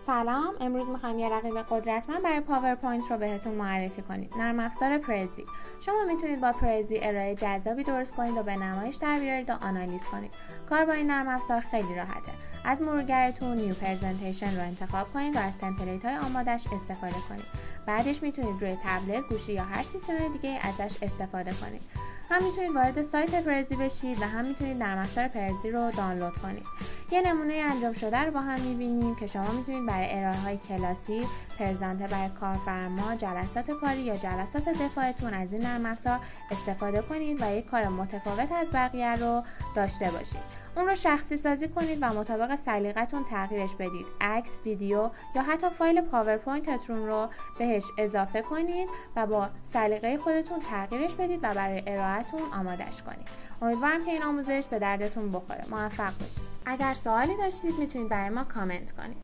سلام، امروز میخوایم یه رقیب قدرتمند برای پاورپوینت رو بهتون معرفی کنیم. نرم افزار پرزی. شما میتونید با پرزی ارائه جذابی درست کنید و به نمایش در بیارید و آنالیز کنید. کار با این نرم افزار خیلی راحته. از مرورگرتون نیو پرزنتیشن رو انتخاب کنید و از تمپلیت های آمادش استفاده کنید. بعدش میتونید روی تبلت، گوشی یا هر سیستم دیگه ازش استفاده کنید. هم میتونید وارد سایت پرزی بشید و هم میتونید نرم افزار پرزی رو دانلود کنید. یه نمونه انجام شده رو با هم میبینیم که شما میتونید برای ارائه های کلاسی، پرزنته برای کارفرما، جلسات کاری یا جلسات دفاعتون از این نرم افزار استفاده کنید و یک کار متفاوت از بقیه رو داشته باشید. اون رو شخصی سازی کنید و مطابق سلیقتون تغییرش بدید. عکس، ویدیو یا حتی فایل پاورپوینتتون رو بهش اضافه کنید و با سلیقه خودتون تغییرش بدید و برای ارائهتون آمادش کنید. امیدوارم که این آموزش به دردتون بخوره. موفق باشید. اگر سوالی داشتید میتونید برای ما کامنت کنید.